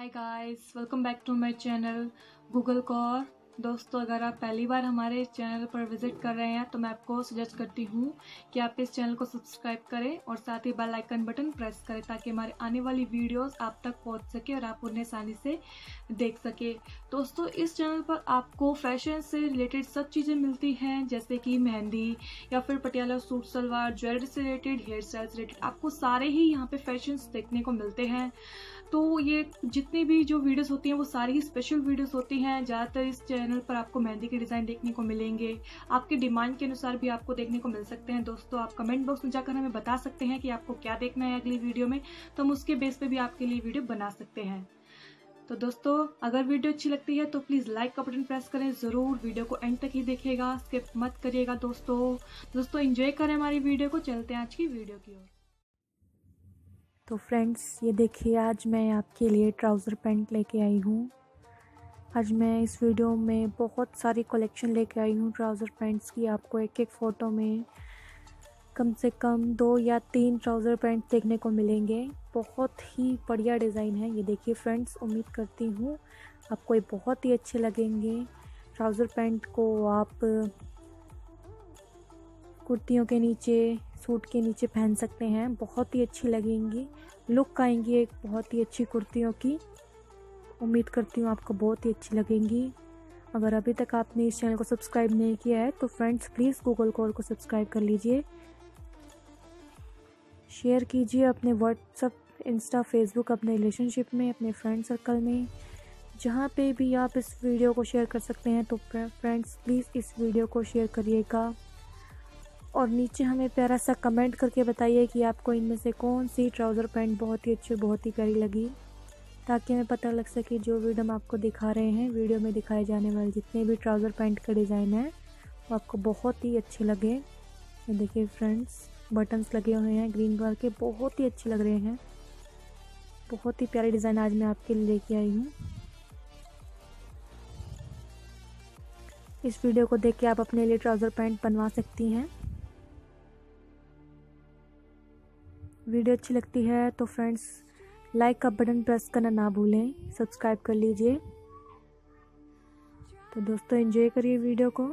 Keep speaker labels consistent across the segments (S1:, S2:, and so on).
S1: Guys, welcome back to my channel Google Kaur. दोस्तों, अगर आप पहली बार हमारे चैनल पर विजिट कर रहे हैं तो मैं आपको सजेस्ट करती हूँ कि आप इस चैनल को सब्सक्राइब करें और साथ ही बेल आइकन बटन प्रेस करें ताकि हमारे आने वाली वीडियोस आप तक पहुँच सके और आप उन्हें आसानी से देख सके। दोस्तों, इस चैनल पर आपको फैशन से रिलेटेड सब चीज़ें मिलती हैं, जैसे कि मेहंदी या फिर पटियाला सूट सलवार, ज्वेलरी से रिलेटेड, हेयर स्टाइल से रिलेटेड, आपको सारे ही यहाँ पे फैशंस देखने को मिलते हैं। तो ये जितनी भी जो वीडियोस होती हैं वो सारी ही स्पेशल वीडियोस होती हैं। ज़्यादातर इस चैनल पर आपको मेहंदी के डिज़ाइन देखने को मिलेंगे, आपके डिमांड के अनुसार भी आपको देखने को मिल सकते हैं। दोस्तों, आप कमेंट बॉक्स में जाकर हमें बता सकते हैं कि आपको क्या देखना है अगली वीडियो में, तो हम उसके बेस पे भी आपके लिए वीडियो बना सकते हैं। तो दोस्तों, अगर वीडियो अच्छी लगती है तो प्लीज़ लाइक का बटन प्रेस करें, ज़रूर वीडियो को एंड तक ही देखिएगा, स्किप मत करिएगा। दोस्तों एंजॉय करें हमारी वीडियो को। चलते हैं आज की वीडियो की ओर।
S2: तो फ्रेंड्स, ये देखिए, आज मैं आपके लिए ट्राउज़र पैंट लेके आई हूँ। आज मैं इस वीडियो में बहुत सारी कलेक्शन लेके आई हूँ ट्राउज़र पैंट्स की। आपको एक एक फ़ोटो में कम से कम 2 या 3 ट्राउज़र पैंट देखने को मिलेंगे। बहुत ही बढ़िया डिज़ाइन है। ये देखिए फ्रेंड्स, उम्मीद करती हूँ आपको ये बहुत ही अच्छे लगेंगे। ट्राउज़र पैंट को आप कुर्तियों के नीचे, सूट के नीचे पहन सकते हैं, बहुत ही अच्छी लगेंगी। लुक आएंगी एक बहुत ही अच्छी कुर्तियों की। उम्मीद करती हूँ आपको बहुत ही अच्छी लगेंगी। अगर अभी तक आपने इस चैनल को सब्सक्राइब नहीं किया है तो फ्रेंड्स प्लीज़ गूगल कॉल को सब्सक्राइब कर लीजिए, शेयर कीजिए अपने व्हाट्सएप, इंस्टा, फेसबुक, अपने रिलेशनशिप में, अपने फ्रेंड सर्कल में, जहाँ पे भी आप इस वीडियो को शेयर कर सकते हैं। तो फ्रेंड्स प्लीज़ इस वीडियो को शेयर करिएगा और नीचे हमें प्यारा सा कमेंट करके बताइए कि आपको इनमें से कौन सी ट्राउज़र पैंट बहुत ही अच्छी, बहुत ही प्यारी लगी, ताकि हमें पता लग सके जो वीडियो हम आपको दिखा रहे हैं, वीडियो में दिखाए जाने वाले जितने भी ट्राउज़र पैंट के डिज़ाइन हैं वो आपको बहुत ही अच्छे लगे। ये देखिए फ्रेंड्स, बटन्स लगे हुए हैं ग्रीन कलर के, बहुत ही अच्छे लग रहे हैं। बहुत ही प्यारे डिज़ाइन आज मैं आपके लिए लेके आई हूँ। इस वीडियो को देख के आप अपने लिए ट्राउज़र पैंट बनवा सकती हैं। वीडियो अच्छी लगती है तो फ्रेंड्स लाइक का बटन प्रेस करना ना भूलें, सब्सक्राइब कर लीजिए। तो दोस्तों एंजॉय करिए वीडियो को।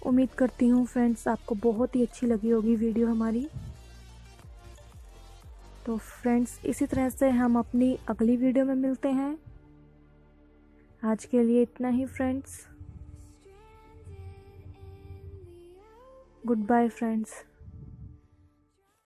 S2: उम्मीद करती हूँ फ्रेंड्स आपको बहुत ही अच्छी लगी होगी वीडियो हमारी। तो फ्रेंड्स इसी तरह से हम अपनी अगली वीडियो में मिलते हैं। आज के लिए इतना ही फ्रेंड्स। Goodbye friends.